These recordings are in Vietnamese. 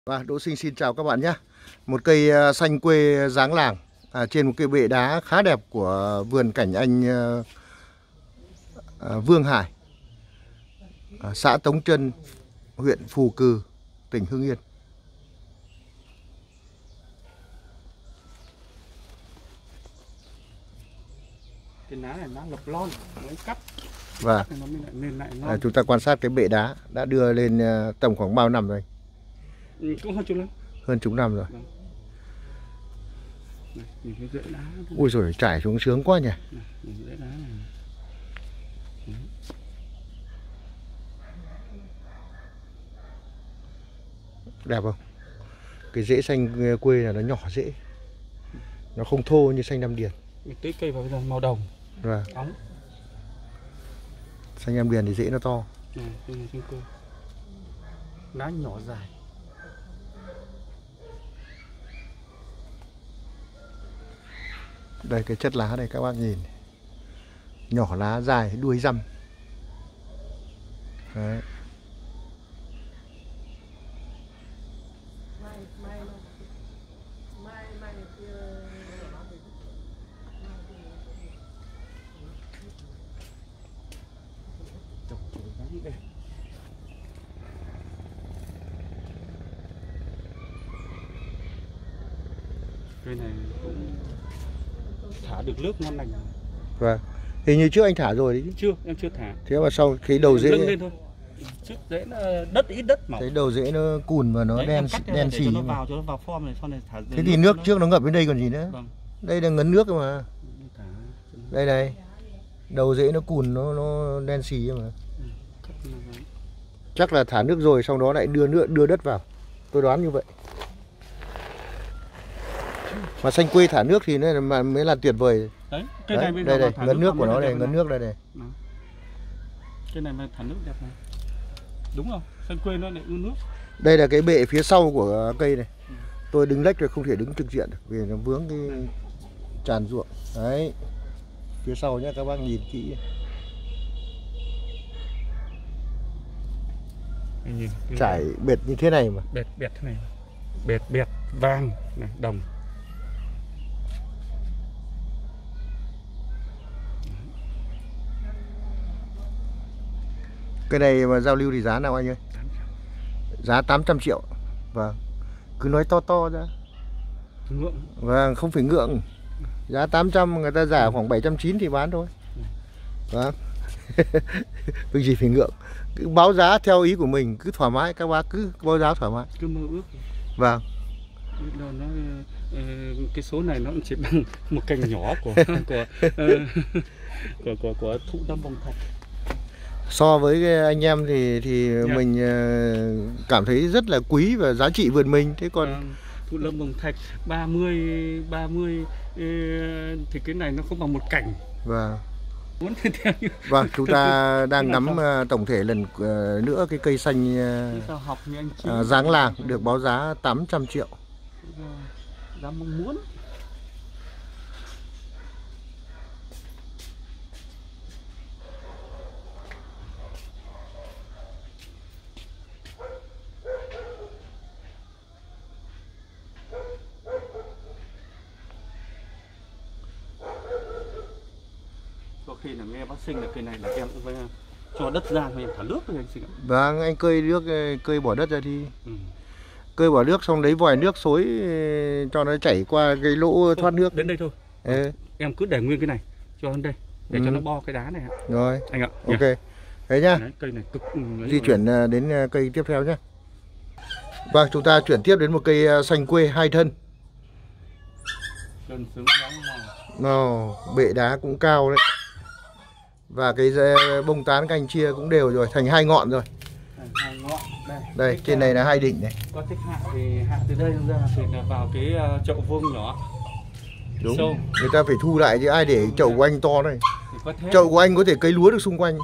Và Đỗ Sinh xin chào các bạn nhé. Một cây xanh quê dáng làng trên một cây bệ đá khá đẹp của vườn cảnh anh Vương Hải, xã Tống Trân, huyện Phù Cừ, tỉnh Hưng Yên. Cái lá này nó lập lon, mới cắt. Và nó mới lên lại non. chúng ta quan sát cái bệ đá đã đưa lên tầm khoảng bao năm rồi? Cũng hơn chục năm. Hơn chục năm rồi. Vâng. Này, nhìn cái rễ đá. Ui rồi trải xuống sướng quá nhỉ. Này, nhìn rễ đá này. Đấy. Đẹp không? Cái rễ xanh quê là nó nhỏ rễ, nó không thô như xanh Nam Điền. Tưới cây vào bây giờ màu đồng. Và Óng. xanh Nam Điền thì rễ nó to. Này, đây là xanh quê. Lá nhỏ dài. Đây cái chất lá này các bác nhìn, nhỏ lá dài đuôi răm. Đấy. Cây này cũng thả được nước ngon lành. Vâng. Hình như trước anh thả rồi đấy. Chưa, em chưa thả. Thế mà sau cái đầu rễ lên thôi. Trước rễ nó đất ít đất mỏng. cái đầu rễ nó cùn và nó Đấy, đen đen xì. cho nó vào form này, sau này thả. Thế thì nước trước nó ngập bên đây còn gì nữa. Vâng. Đây là ngấn nước mà. Thả. Đây này. Đầu rễ nó cùn nó đen xì mà. Chắc là thả nước rồi sau đó lại đưa đất vào. Tôi đoán như vậy. Mà xanh quê thả nước thì nó mới là tuyệt vời. Đấy, cây này bây giờ đây thả ngấn nước của nó nó này, đẹp ngấn nước đây này. Cây này mà thả nước đẹp này. Đúng không? Xanh quê nó lại ưa nước. Đây là cái bệ phía sau của cây này. Tôi đứng lách rồi không thể đứng trực diện được vì nó vướng cái tràn ruộng. Đấy. Phía sau nhé, các bác nhìn kỹ. Trải bệt như thế này mà. Bệt thế này. Bệt vàng này, đồng. Cái này mà giao lưu thì giá nào anh ơi? Giá 800 triệu. Vâng. Cứ nói to ra. Ngượng. Vâng, không phải ngượng. Giá 800 người ta giả khoảng 790 thì bán thôi. Vâng. Việc gì phải ngượng. Cứ báo giá theo ý của mình, cứ thoải mái, các bác cứ báo giá thoải mái. Cứ mơ ước. Vâng. Nó cái số này nó chỉ bằng một cành nhỏ của thụ Lâm Bồng Thạch. So với cái anh em thì mình cảm thấy rất là quý và giá trị vườn mình. Thế còn Thụ Lâm Bồng Thạch 30 thì cái này nó không bằng một cảnh. Vâng. Muốn theo như... Vâng, chúng ta đang ngắm tổng thể lần nữa cái cây xanh dáng làng được báo giá 800 triệu. Giá mong muốn. Có khi là nghe bác Sinh là cây này là em cũng phải cho đất ra thôi, em thả nước thôi anh Sinh ạ. Vâng, anh cơi bỏ đất ra đi. Cơi bỏ nước xong lấy vòi nước xối cho nó chảy qua cái lỗ thoát nước. Đến đây thôi. Em cứ để nguyên cái này cho đến đây để cho nó bo cái đá này ạ. Rồi. Anh ạ. Ok. Thế nhá. Đấy, cây này cực di chuyển đến cây tiếp theo nhé. Vâng, chúng ta chuyển tiếp đến một cây xanh quê hai thân. Bệ đá cũng cao đấy. Và cái bông tán cành chia cũng đều rồi, thành hai ngọn rồi. Hai ngọn. Đây, trên này là hai đỉnh này. Có thích hạ thì hạ từ đây ra thì là vào cái chậu vuông nhỏ. Đúng. Sâu. Người ta phải thu lại chứ ai để chậu của anh to này. Chậu của anh có thể cấy lúa được xung quanh.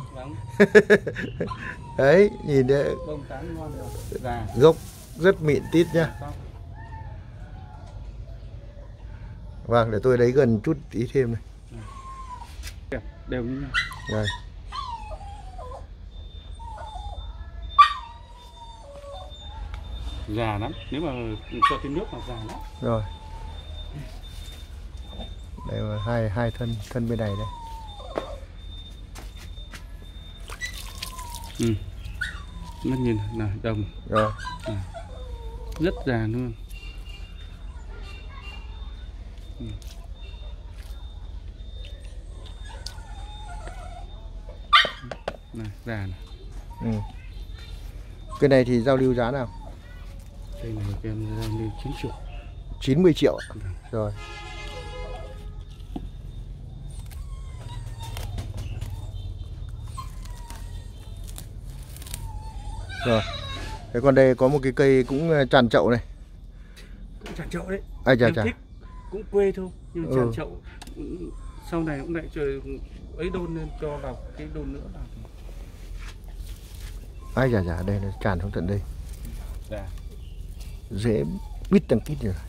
Đấy, nhìn đấy. Bông tán ngon rồi. Gốc rất mịn tít nhá. Vâng, để tôi lấy gần chút tí thêm này. Đều như nhau. Đây. Già lắm, nếu mà cho tí nước là già lắm. Rồi. Đây là hai thân bên này đây. Nó nhìn là đồng. Rồi. Rất già luôn. Này, già này. Cái này thì giao lưu giá nào? Đây này em giao lưu 9 triệu. 90 triệu. Rồi. Rồi. Thế còn đây có một cái cây cũng tràn chậu này. Cũng tràn chậu đấy. Ai chà Em chà. thích, cũng quê thôi, nhưng mà tràn chậu. Sau này cũng lại trời ấy đôn lên cho vào cái đôn nữa vào. Ai chà chà, đây là tràn xuống tận đây. Dạ. Dễ bít tầng tít rồi.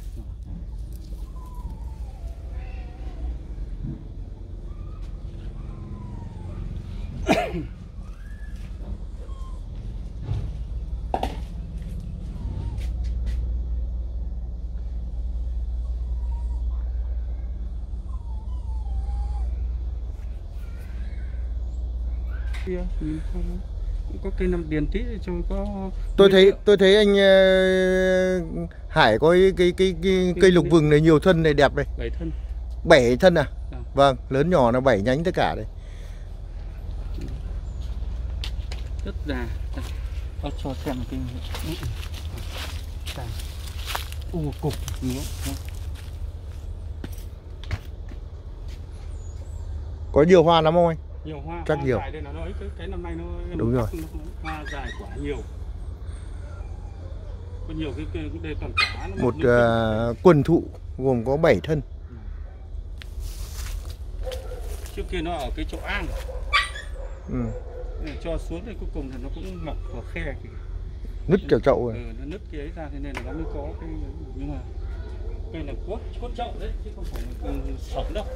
Kia, nhìn không có cây nằm điền tí cho có. Tôi thấy anh Hải có cái cây lục vừng này nhiều thân này đẹp này. 7 thân. 7 thân à? À. Vâng, lớn nhỏ là 7 nhánh tất cả đây. Rất già. Cho xem cái cục nữa. Có nhiều hoa lắm không anh? Nhiều hoa. Chắc hoa nhiều. Dài đây nó nói cái năm nay nó đúng rồi. Hoa dài quả nhiều. Có nhiều cái đây toàn quả. Một quần thụ gồm có 7 thân. Trước kia nó ở cái chỗ An. Cho xuống đây cuối cùng thì nó cũng mọc vào khe kìa. Nứt cả chậu rồi. Nó nứt cái ấy ra thế nên là nó mới có cái, nhưng mà cây là cốt chậu đấy chứ không phải là sống đâu.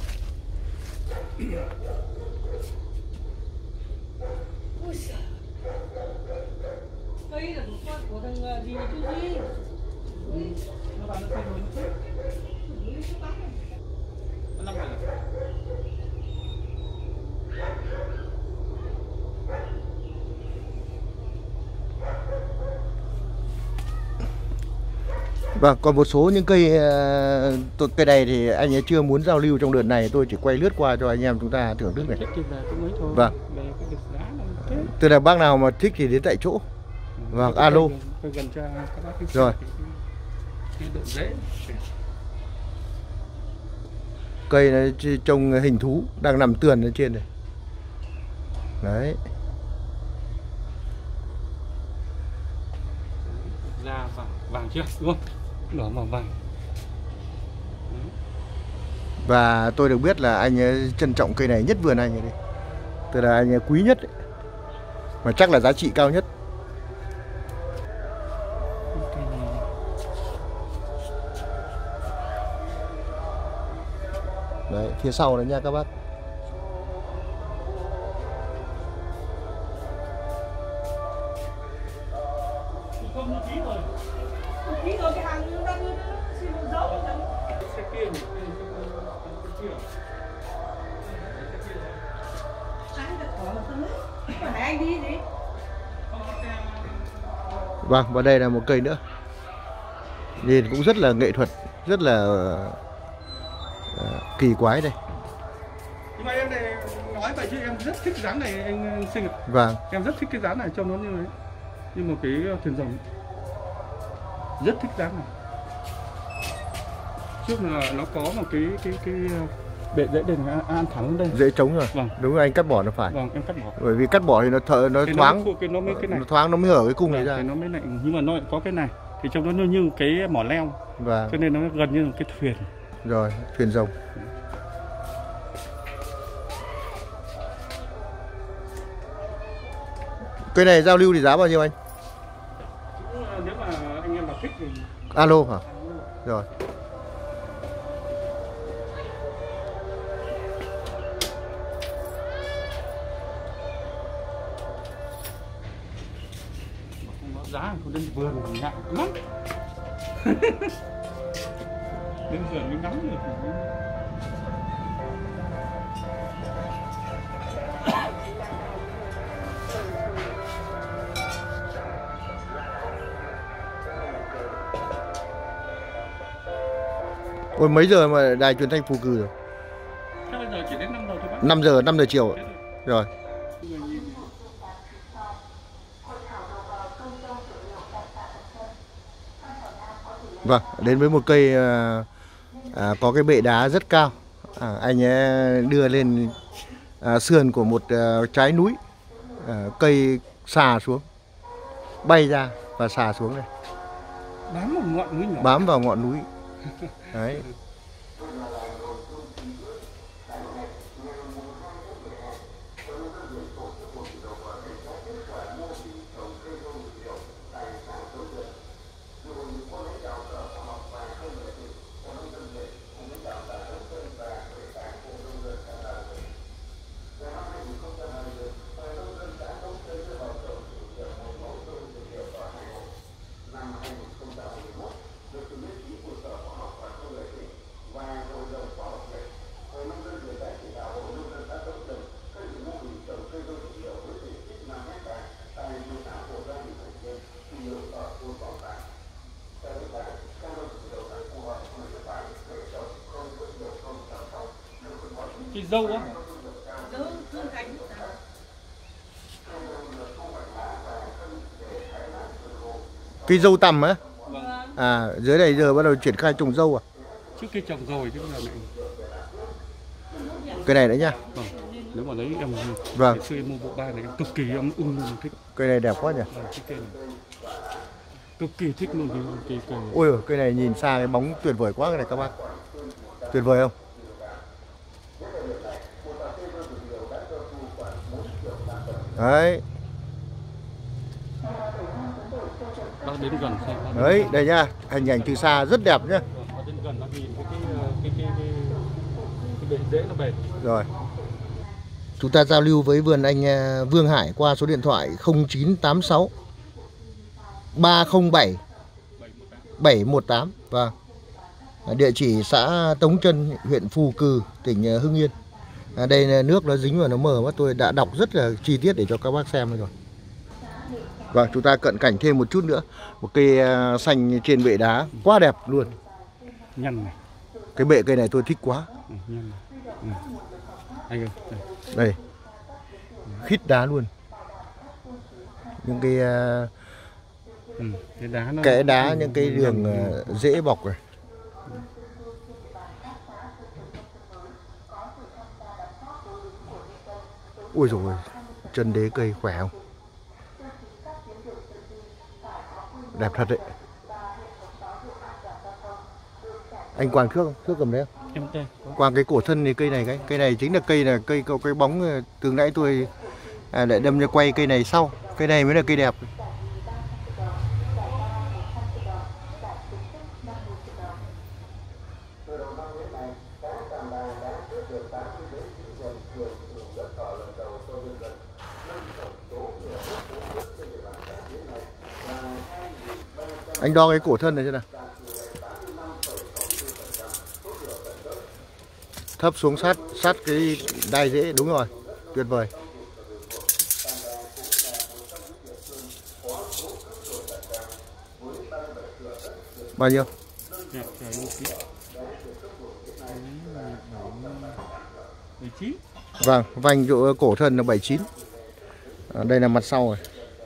Đây là một con của thằng gì chứ gì? Nó bán nó không rồi nó chết. Nó nằm này. Và còn một số những cây cây này thì anh ấy chưa muốn giao lưu trong đợt này, tôi chỉ quay lướt qua cho anh em chúng ta thưởng thức này. Vâng. Tức là bác nào mà thích thì đến tại chỗ. Vâng, alo. Rồi. Cây này trông hình thú đang nằm tườn lên trên này. Đấy. Da vàng chưa? Đúng không? Đỏ màu vàng. Và tôi được biết là anh ấy trân trọng cây này nhất vườn anh ấy đi. Tức là anh ấy quý nhất ấy. Mà chắc là giá trị cao nhất. Đấy, phía sau đấy nha các bác. Cái hàng nó đang xin một dấu chẳng. Anh đi gì? Vâng, và đây là một cây nữa. Nhìn cũng rất là nghệ thuật, rất là kỳ quái đây. Nhưng mà em này nói vậy chứ em rất thích dáng này anh Sinh ạ. Vâng. Em rất thích cái dáng này trông nó như thế. Như một cái thuyền rồng. Rất thích dáng này. Trước là nó có một cái bệ dễ để an thẳng lên đây. Dễ trống rồi. Vâng. Đúng rồi, anh cắt bỏ nó phải. Vâng, em cắt bỏ. Bởi vì cắt bỏ thì nó thoáng. Nó thoáng nó mới hở cái cung này thì ra. nó mới lại, nhưng mà nó lại có cái này thì trông nó như cái mỏ leo. Vâng. Cho nên nó gần như là cái thuyền. Rồi, thuyền rồng. Cây này giao lưu thì giá bao nhiêu anh? Nếu mà anh em mà thích thì alo hả? Rồi. giá của đến vườn ngại lắm. Đến vườn mới ngắm được. Ôi mấy giờ mà đài truyền thanh Phù Cử rồi? Chắc bây giờ chỉ đến 5 giờ thôi bác. 5 giờ chiều rồi. Vâng, đến với một cây có cái bệ đá rất cao. Anh ấy đưa lên sườn của một trái núi. Cây xà xuống, bay ra và xà xuống đây. Bám vào ngọn núi nhỏ. Bám vào ngọn núi. Đấy. Cái dâu á. Cây dâu tằm á. Vâng. Dưới này giờ bắt đầu triển khai trồng dâu à? Trước kia trồng rồi chứ bây giờ này. Cây này đấy nhá. Vâng. Nếu mà lấy em Vâng. ngày xưa em mua bộ ba này em cực kỳ em luôn thích. Cây này đẹp quá nhỉ. Vâng, cái cây này. Cực kỳ thích luôn cái cây. Ôi giời, cây này nhìn xa cái bóng tuyệt vời quá cái này các bác. Tuyệt vời không? Đấy. Bác đến gần xem. Đấy, đây nhá, hình ảnh từ xa rất đẹp nhá. Bác đến gần bác nhìn cái bể rễ nó bền. Rồi. Chúng ta giao lưu với vườn anh Vương Hải qua số điện thoại 0986 307 718. Vâng. Địa chỉ xã Tống Trân, huyện Phù Cử, tỉnh Hưng Yên. Đây nước nó dính vào nó mờ mất, tôi đã đọc rất là chi tiết để cho các bác xem rồi. Vâng, chúng ta cận cảnh thêm một chút nữa. Một cây xanh trên bệ đá quá đẹp luôn. Nhăn này. Cái bệ cây này tôi thích quá. Nhăn này. Anh ơi. Đây. Khít đá luôn. Những cái cái đá nó kẽ đá, những cái đường dễ bọc này. Ui dồi ôi, chân đế cây khỏe không? Đẹp thật đấy. Anh quàng thước không? Thước cầm đấy không? em đây. Quàng cái cổ thân thì cây này, cây này chính là cây cái bóng từ nãy tôi lại đâm ra quay cây này sau. Cây này mới là cây đẹp. Anh đo cái cổ thân này xem nào. Thấp xuống sát cái đai rễ, đúng rồi. Tuyệt vời. Bao nhiêu? Đẹp, 79. Vâng, vành chỗ cổ thân là 79. Đây là mặt sau rồi.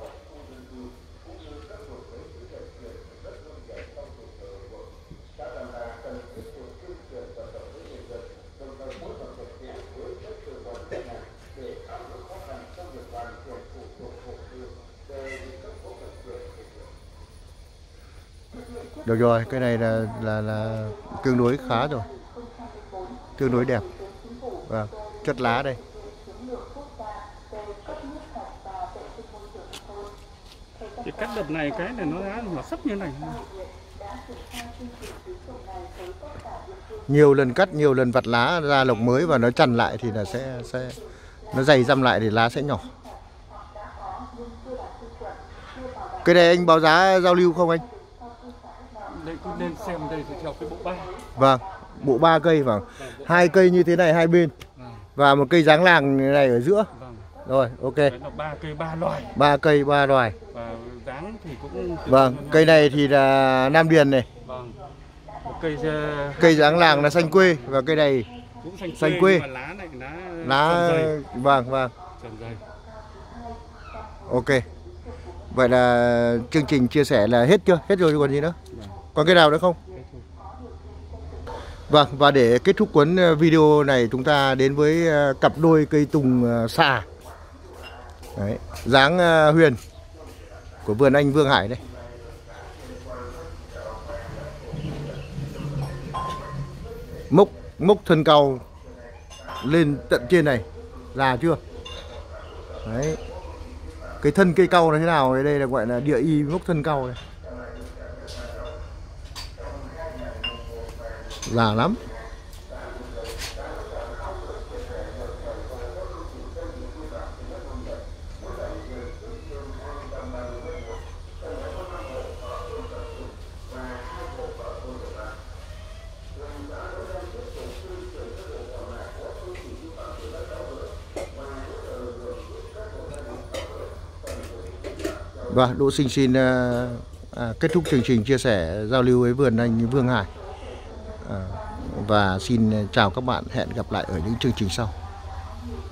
Được rồi, cái này là tương đối khá rồi. Tương đối đẹp. Vâng, chất lá đây. Cái cắt đợt này cái này nó sấp như này. Nhiều lần cắt, nhiều lần vặt lá ra lộc mới và nó chằn lại thì là sẽ nó dày răm lại thì lá sẽ nhỏ. Cây này anh báo giá giao lưu không anh? Đây cứ nên xem đây thì theo cái bộ ba. Vâng, bộ 3 cây vâng. 2 cây như thế này hai bên. Và một cây dáng làng này ở giữa. Vâng. Rồi, ok. Đấy là 3 cây 3 loài. 3 cây 3 loài. Và dáng thì cũng Vâng, cây này thì là Nam Điền này. Vâng. Một Cây dáng làng là xanh quê và cây này cũng xanh quê. nhưng mà lá này lá vâng vâng. tròn dày. Ok. Vậy là chương trình chia sẻ là hết chưa? Hết rồi còn gì nữa? Còn cái nào nữa không? Vâng, và để kết thúc cuốn video này chúng ta đến với cặp đôi cây tùng xà. Đấy, dáng huyền của vườn anh Vương Hải đây. Mốc thân cao lên tận trên này, già chưa? Đấy. Cái thân cây cau là thế nào? Đây là gọi là địa y mốc thân cau này. Già lắm. Và Đỗ Sinh xin kết thúc chương trình chia sẻ giao lưu với vườn anh Vương Hải. Và xin chào các bạn, hẹn gặp lại ở những chương trình sau.